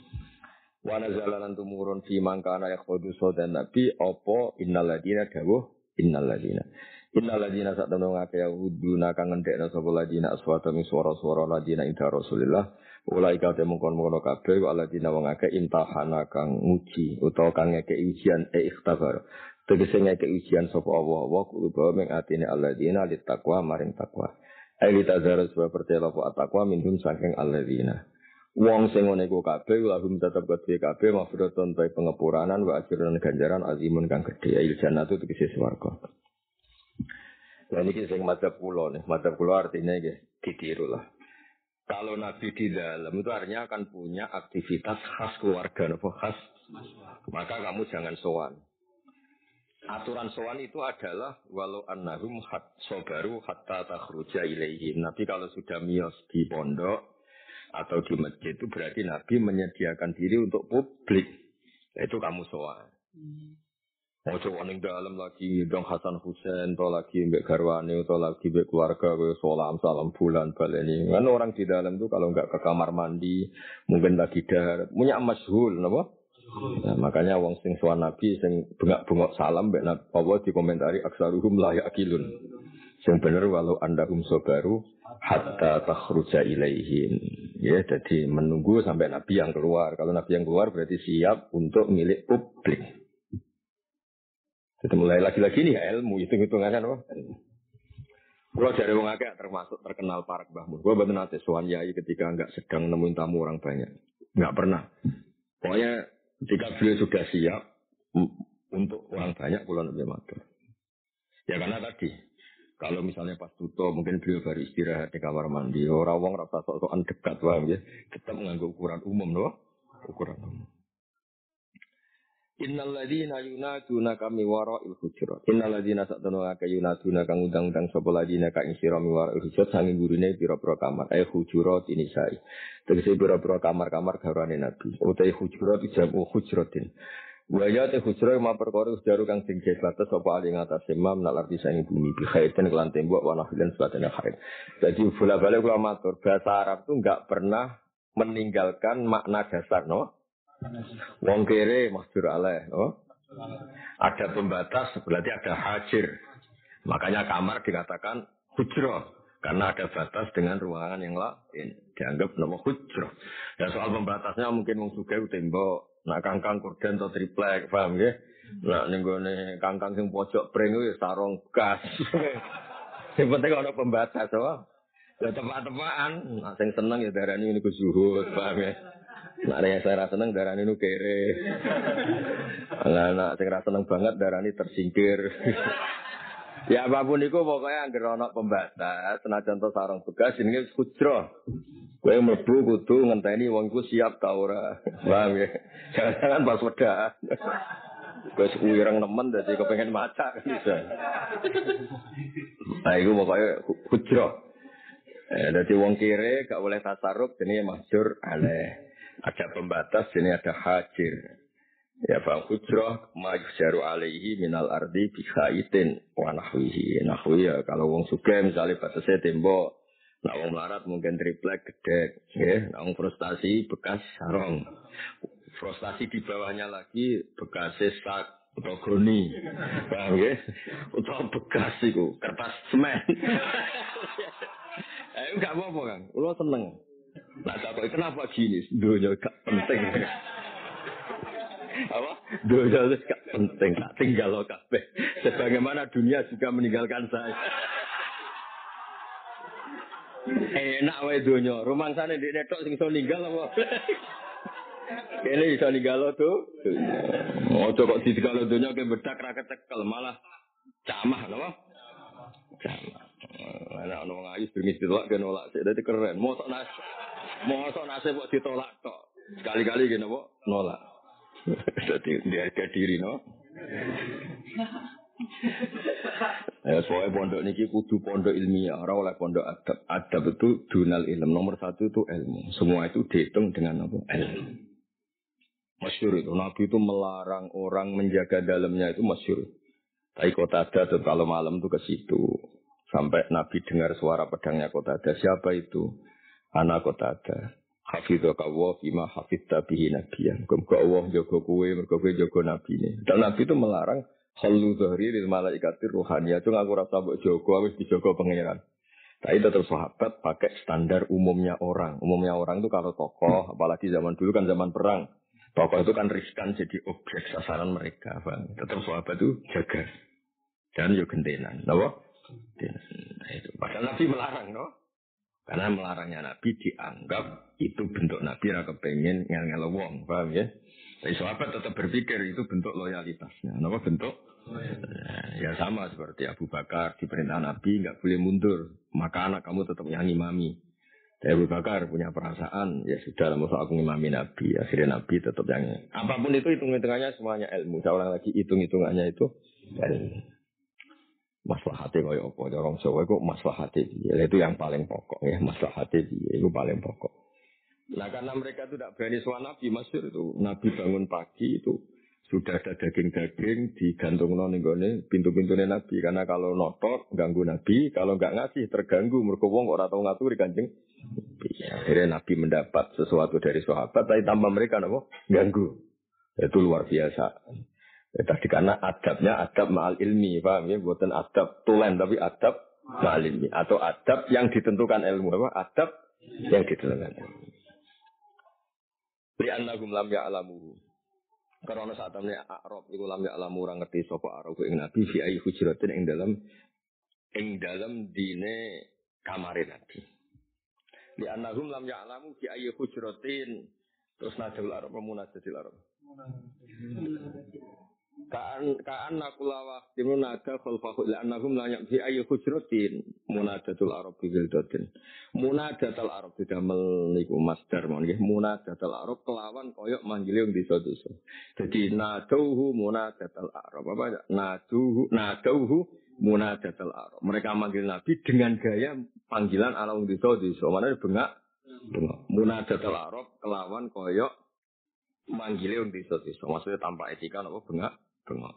Wa nazala lan tumurun fi mangkana yaqudu sodan nabi apa innal ladzina dawuh innal ladzina. Innal ladzina satana ngake huduna kang ngendekna sapa ladzina aswata min swara-swara ladzina inda Rasulillah. Ulai kate mungkon-mungkon kabeh wa ladzina wong akeh imtahana kang nguji utawa kang ngeke ujian e ikhtabar. Tegese ngeke ujian sapa Allah wa kulo ming atine alladzina lit taqwa maring takwa. Ai litazarus wa pertela apa takwa minhum saking alladzina. Wong sing ngene iku kabeh lahum tetep kedhe kabeh mafroton bae pengepuranan wa ajrun ganjaran azimun kang gedhe il jannatu tegese swarga. Lah niki sing madzhab kula nih, madzhab kula artinya nggih ditiru lah. Kalau Nabi di dalam itu artinya akan punya aktivitas khas keluarga, apa khas, maka kamu jangan sowan. Aturan sowan itu adalah walau annahum hat sobaru hatta takhruja ilaihim. Nabi kalau sudah miyos di pondok atau di masjid itu berarti Nabi menyediakan diri untuk publik. Nah, itu kamu sowan. Mau coba ning dalam lagi dong Hasan Husain atau lagi mbek garwane atau lagi mbek keluarga kowe salam salam bulan baleni. Kan orang di dalam itu kalau enggak ke kamar mandi, mungkin lagi dahar, punya masyhul napa? Nah, makanya wong sing sowan Nabi sing bengak-bengok salam mbek apa dikomentari aksaruhum la yaqilun. Sing bener walau andahum sabaru hatta takhruja ilaihim. Ya, jadi menunggu sampai Nabi yang keluar. Kalau Nabi yang keluar berarti siap untuk milik publik. Jadi mulai lagi-lagi nih ilmu hitung-hitungan kan apa? Kalau dari wong akeh termasuk terkenal parak Mbah Mun. Gua mboten nate sowan yai ketika enggak sedang nemuin tamu orang banyak. Enggak pernah. Pokoknya ketika beliau sudah siap untuk orang banyak kula lebih matur. Ya karena tadi kalau misalnya pas tutup mungkin beliau baru istirahat di kamar mandi. Orang wong rasa sok-sokan dekat wae ya. Tetap nganggo ukuran umum loh. Ukuran umum. Innal ladzina yunaduna kami wara'il hujurat. Innal ladzina satana ka yunaduna kang undang-undang sapa ladzina ka ing sira mi wara'il hujurat sanging gurine pira-pira kamar. Ai hujurat ini sae. Tegese pira-pira kamar-kamar garwane Nabi. Utai hujurat jamu hujratin. Wa ya te hujurat ma perkara jaru kang sing batas sapa ali ngatasé mam nak arti sing bumi bi khaitan kelan tembok wa nahlan sebagainya khair. Jadi bola-balik kula matur bahasa Arab itu enggak pernah meninggalkan makna dasar no. Wong kere mahjur alaih, oh? Ada pembatas berarti ada hajir. Makanya kamar dikatakan hujrah karena ada batas dengan ruangan yang lain. Dianggap nama hujrah. Dan soal pembatasnya mungkin wong sugih tembok, nak kangkang korden atau triplek, paham ya? Nak nenggone kangkang sing pojok pring kuwi sarung bekas. Sing penting ana pembatas, oh. Ya tepak-tepakan, nak sing seneng ya darani niku zuhud, paham ya? Nak yang saya seneng darani nu kere. Lah nak sing ra seneng banget darani tersingkir. Ya apapun iku pokoknya anggere ana pembatas, senajan to sarung bekas jenenge hujrah. Kowe mlebu kudu ngenteni wong iku siap ta ora. Paham ya? Jangan pas wedak. Wis kuwireng nemen dadi kepengin maca kan iso. Nah iku pokoke hujrah. Eh dadi wong kere gak boleh tasarruf jenenge mahjur alaih. Ada pembatas, ini ada hajir. Ya bang hujrah majjaru alaihi minal ardi bihaitin wa nahwihi. Nahwi ya kalau wong sugih misalnya batasnya tembok, nak wong melarat mungkin triplek gede, ya. Nak wong frustasi bekas sarong. Frustasi di bawahnya lagi bekas sak atau goni, paham ya? Atau bekas itu kertas semen. Eh enggak apa-apa kan, ulo seneng. Nah, tak kenapa gini? Dunia gak penting. Apa? Dunia itu gak penting. Tak tinggal lo kabeh. Sebagaimana dunia juga meninggalkan saya. Enak wae dunia. Rumah sana di netok sing iso ninggal apa? Kene iso ninggal lo tuh. Oh, kok ditinggal dunia ke bedak ra kecekel malah camah napa? Camah. Anak ono wong ayu bengis ditolak gen nolak sik dadi keren. Mosok nas mosok nasib kok ditolak tok. Sekali-kali gen apa nolak. Dadi diharga diri no. Ya soalnya pondok niki kudu pondok ilmiah, ora oleh pondok adab. Adab itu dunal ilm. Nomor satu itu ilmu. Semua itu dihitung dengan apa? Ilmu. Masyhur itu. Nabi itu melarang orang menjaga dalamnya itu masyhur. Tapi Qatadah tuh kalau malam tuh ke situ. Sampai Nabi dengar suara pedangnya Qatadah. Siapa itu? Anak Qatadah. Hafizaka wa bima hafizta bihi nabiyan. Muga Allah jaga kowe, mergo kowe jaga nabine. Dan Nabi itu melarang khallu dhahri lil malaikatir ruhaniyah. Itu ngaku rasa mbok jaga wis dijaga pangeran. Tapi tetap sahabat pakai standar umumnya orang. Umumnya orang itu kalau tokoh, apalagi zaman dulu kan zaman perang. Tokoh itu kan riskan jadi objek sasaran mereka. Bang. Tetap sahabat itu jaga. Dan yuk gentenan. Kenapa? Nah, itu. Padahal Nabi melarang, no? Karena melarangnya Nabi dianggap itu bentuk Nabi yang kepengen ngel-ngel wong. Paham ya? Tapi sahabat tetap berpikir itu bentuk loyalitasnya. Kenapa bentuk? Ya sama seperti Abu Bakar diperintah Nabi nggak boleh mundur, maka anak kamu tetap yang imami. Dan Abu Bakar punya perasaan, ya sudah lah, masa aku ngimami Nabi. Akhirnya Nabi tetap yang apapun itu hitung-hitungannya semuanya ilmu. Saya ulang lagi hitung-hitungannya itu ilmu. Maslahate kaya apa orang Jawa itu maslahate dia. Itu yang paling pokok ya, maslahate dia itu paling pokok. Nah karena mereka itu tidak berani soal Nabi, masyhur itu Nabi bangun pagi itu sudah ada daging-daging digantung nonggone pintu-pintunya Nabi. Karena kalau notok ganggu Nabi, kalau nggak ngasih terganggu. Mereka wong ora tau ngaturi Kanjeng. Akhirnya Nabi mendapat sesuatu dari sahabat, tapi tanpa mereka nopo ganggu. Itu luar biasa. Ya, tadi karena adabnya adab ma'al ilmi, paham ya? Bukan adab tulen, tapi adab ma'al ilmi. Atau adab yang ditentukan ilmu. Apa? Adab yang ditentukan ilmu. Li'annahum lam ya'lamuhu. Karena saat ini Arab itu lam ya'lamu orang ngerti sapa Arab ing Nabi fi ayi hujratin ing dalam ing dalam dine kamare Nabi. Li'annahum lam ya'lamu fi ayi hujratin terus najul Arab munajjatil Arab. Kaan kaan nakulawa timun naga khalfahu li'annahum la ya'fi ayi hujratin munajjatul Arab bildatin. Munajjatul Arab didamel niku masdar mon nggih munajjatul Arab kelawan koyok manggile wong desa-desa. Dadi nadauhu munajjatul Arab apa naduhu nadauhu munajjatul Arab. Mereka manggil Nabi dengan gaya panggilan ala wong desa-desa. Manane bengak bengak munajjatul Arab kelawan koyok manggile wong desa-desa. Maksudnya tanpa etika apa bengak bengak.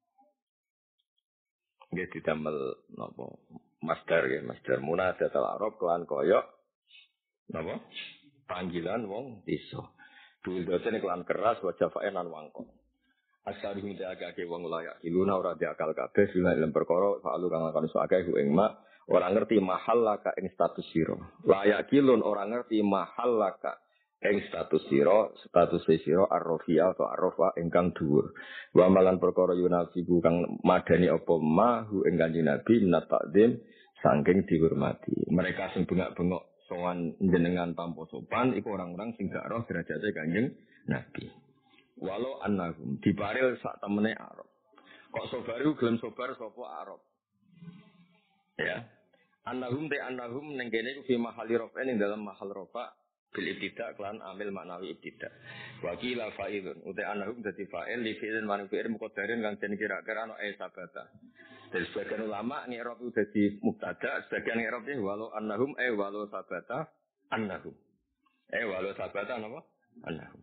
Nggih didamel napa masdar ya masdar munajjatul Arab kelan koyok napa panggilan wong desa. Duldane kelan keras wajah faenan wangkon. Asari minta agake wong layak iluna ora diakal kabeh sila ilmu perkara falu kang lakon iso akeh ku ing mak ora ngerti mahal laka ing status sira. Layak ilun ora ngerti mahal laka ing status sira, status sira arrofia atau arrofa ingkang dhuwur. Wa malan perkara yunafi kang madani apa mahu ing Kanjeng Nabi minat takdim saking dihormati. Mereka sing bengak-bengok sowan jenengan tanpa sopan iku orang-orang sing gak roh derajate Kanjeng Nabi. Walau annahum diparil sak temene Arab. Kok sobaru gelem sobar sapa Arab? Ya. Annahum te annahum ning kene iku fi mahali rafa ning dalam mahal rafa bil ibtidak lan amil maknawi ibtidak. Wa qila fa'ilun uta annahum dadi fa'il li fi'lin man fi'il muqaddarin kang den kira-kira ana e sabata. Dari sebagian ulama ngi'rab itu dadi mubtada, sebagian ngi'rab e walau annahum e walau sabata annahum. Eh walau sabata napa? Annahum.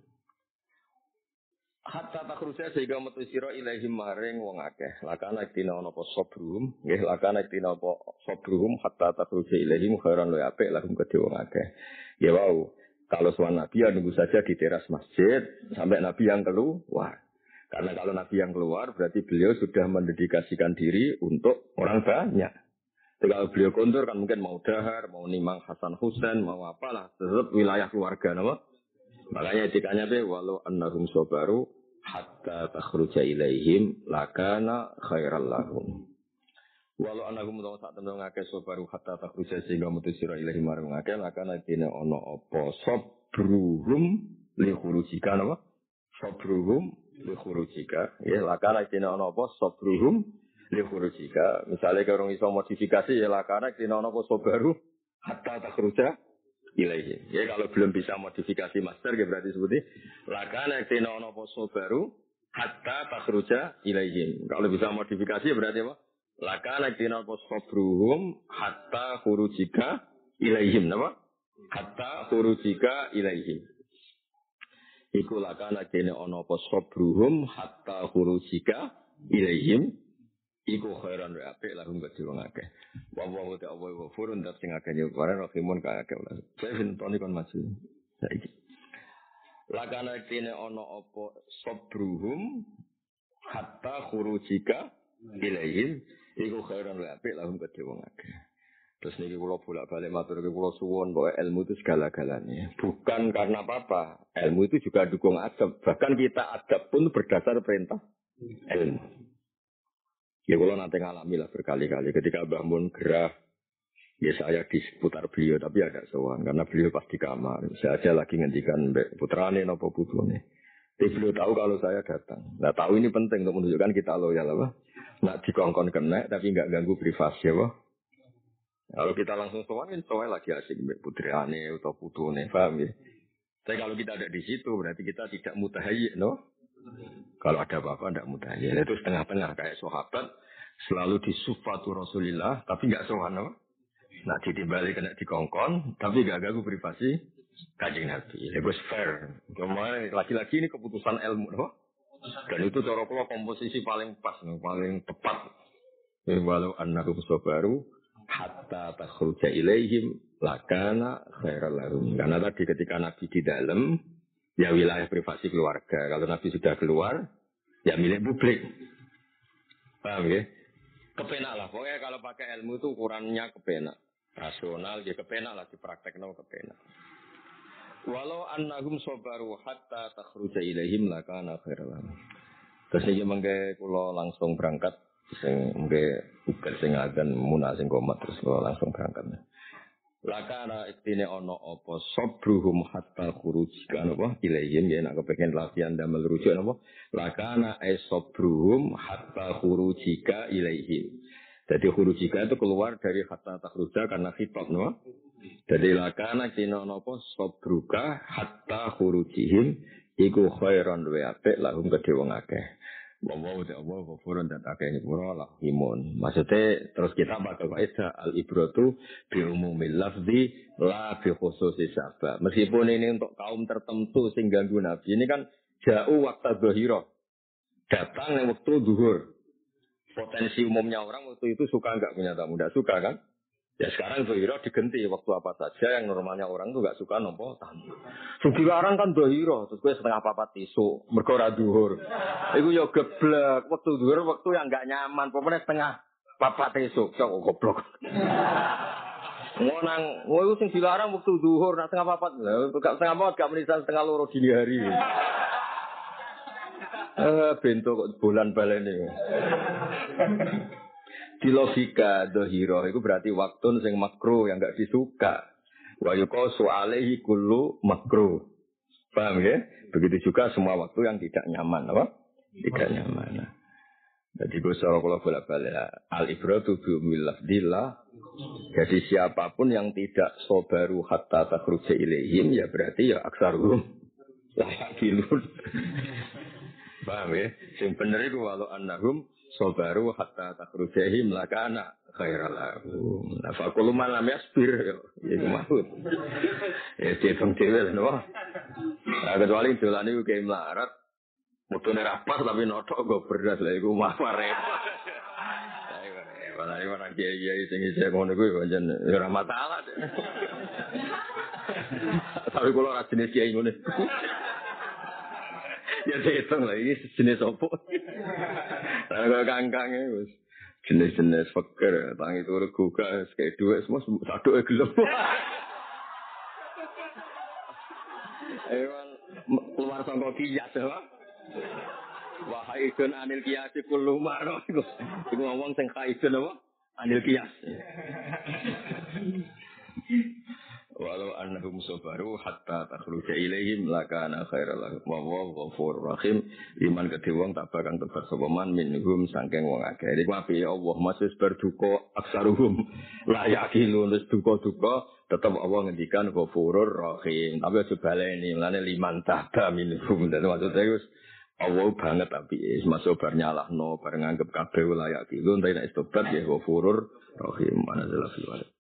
Hatta takhruja sehingga metu sira ilaihim maring wong akeh. Lakana dina ana apa sabrum, nggih lakana dina apa sabrum hatta takhruja ilaihim khairan wa apik lahum kedhe wong akeh. Ya wau, kalau suan Nabi ya nunggu saja di teras masjid sampai Nabi yang keluar. Karena kalau Nabi yang keluar berarti beliau sudah mendedikasikan diri untuk orang banyak. Jadi kalau beliau kontur kan mungkin mau dahar, mau nimang Hasan Husain, mau apalah, tetap wilayah keluarga nama. Makanya etikanya be walau annahum sabaru hatta takhruja ilaihim lakana khairal lahum. Walau annahum taw sak temen ngake sabaru hatta takhruja sehingga metu sira ilaihim marang ngake lakana dene ana apa sabruhum li khurujika napa? Sabruhum li khurujika. Ya lakana dene ana apa sabruhum li khurujika. Misale karo iso modifikasi ya lakana dene ana apa sabaru hatta takhruja ilaihi. Ya kalau belum bisa modifikasi master ya berarti seperti lakana tina ono poso baru hatta takhruja ilaihim. Kalau bisa modifikasi ya berarti apa? Lakana tina poso bruhum hatta khurujika ilaihim, apa? Hatta khurujika ilaihim. iku lakana kene ana apa sabruhum hatta khurujika ilaihim iku khairan wa apik lahum gede wong akeh. Wa wa ta wa wa furun dat sing akeh yo kare rahimun ka akeh. Saya fintoni kon masih saiki. Lakana kene ana apa sabruhum hatta khurujika ilaihim iku khairan wa apik lahum gede wong akeh. Terus niki kula bolak-balik matur ke kula suwun bahwa ilmu itu segala-galanya. Bukan karena apa-apa. Ilmu itu juga dukung adab. Bahkan kita adab pun berdasar perintah ilmu. Ya kula nanti ngalami lah berkali-kali ketika Mbah Mun gerah. Ya saya di seputar beliau tapi agak sowan karena beliau pas di kamar. Saya aja lagi ngendikan putrane napa putune. Tapi beliau tahu kalau saya datang. Nah tahu ini penting untuk menunjukkan kita loyal apa. Nak dikongkon kena tapi enggak ganggu privasi apa. Kalau kita langsung soalnya, soalnya lagi asik putri aneh atau putu nih, paham ya? Tapi kalau kita ada di situ, berarti kita tidak mutahayyik, no? Kalau ada apa-apa, tidak mutahayyik. Itu setengah-tengah kayak sahabat selalu disufatu Rasulillah, tapi nggak sowan, no? Nah, ditimbali kena dikongkon, tapi nggak ganggu privasi Kanjeng Nabi. Itu fair. Cuma lagi-lagi ini keputusan ilmu, no? Dan itu cara kula komposisi paling pas, no? Paling tepat. Walau annakum sabaru hatta takhruja ilaihim lakana khairal lahum. Karena tadi ketika Nabi di dalam ya wilayah privasi keluarga. Kalau Nabi sudah keluar ya milik publik. Paham ya? Kepenak lah. Pokoknya kalau pakai ilmu itu ukurannya kepenak. Rasional ya kepenak lah dipraktekno kepenak. Walau annahum sabaru hatta takhruja ilaihim lakana khairal lahum. Terus iki mengke kula langsung berangkat sing mengke ugal sing adan munah sing komat terus kula langsung berangkat. Lakana iktine ana apa sabruhum hatta khurujika apa ilaihim ya nek kepengin latihan damel rujuk apa lakana ay sabruhum hatta khurujika ilaihim. Jadi khurujika itu keluar dari hatta takhruja karena khitab no. Jadi lakana kina ana apa sabruka hatta khurujihim iku khairan wa apik lahum kedhe wong akeh. Bawa udah bawa gofurun dan akhirnya pura lah imun. Maksudnya terus kita pakai kaidah al ibratu bi umumil lafzi la bi khususi sabab. Meskipun ini untuk kaum tertentu sing ganggu Nabi ini kan jauh waktu zuhur. Datang yang waktu zuhur. Potensi umumnya orang waktu itu suka enggak punya tamu, enggak suka kan? Ya sekarang dohiro diganti waktu apa saja yang normalnya orang tuh gak suka nopo tamu. Sekarang kan dohiro, terus gue setengah papat isu, mergora duhur. Itu ya geblek, waktu duhur waktu yang gak nyaman, pokoknya setengah papat isu, cok goblok. Ngonang, gue itu sing dilarang waktu duhur, nah setengah papat, lah setengah papat gak menisal setengah loro dini hari. Eh bento kok bulan baleni. Di logika dohiro itu berarti waktu sing makruh yang enggak disuka. Wa yuqasu alaihi kullu makruh. Paham ya? Begitu juga semua waktu yang tidak nyaman, apa? Tidak nyaman. Jadi gue secara kalau bolak-balik al-ibratu bi umil lafdillah. Jadi siapapun yang tidak sobaru hatta takhruja ilaihim ya berarti ya aksaruhum la yaqilun. Paham ya? Sing bener iku walau annahum sabaru hatta takhrujahim lakana khairal lahum. Nah fa kullu man lam yasbir ya iku maksud. Ya dihitung dhewe lho. Nah kecuali dolane ku kayak melarat mutune rapat tapi notok go beras lha iku mah repot. Ayo malah ora kiai-kiai sing isih ngono kuwi pancen ora masalah. Tapi kula ora jenis kiai ngono. Ya dihitung lah, ini jenis apa? Kalau kangkangnya, jenis-jenis fakir, tangi turu guga, kayak dua, semua satu ya gelap. Ewan keluar sangka kias, ya? Wahai idun anil kias, kulumar, itu ngomong sing kaidun apa? Anil kias. Walau annahum sabaru hatta takhruja ilaihim lakana khairal lahum wa ghafurur rahim liman kedhe wong tak bakal tebar sapa man minhum saking wong akeh iki api Allah masih berduka aksaruhum la yaqilun duka-duka tetep Allah ngendikan ghafurur rahim tapi aja baleni mlane liman tahta minhum dan maksudnya wis Allah banget tapi masuk bar nyalahno bar nganggep kabeh la yaqilun tapi nek istobat ya ghafurur rahim ana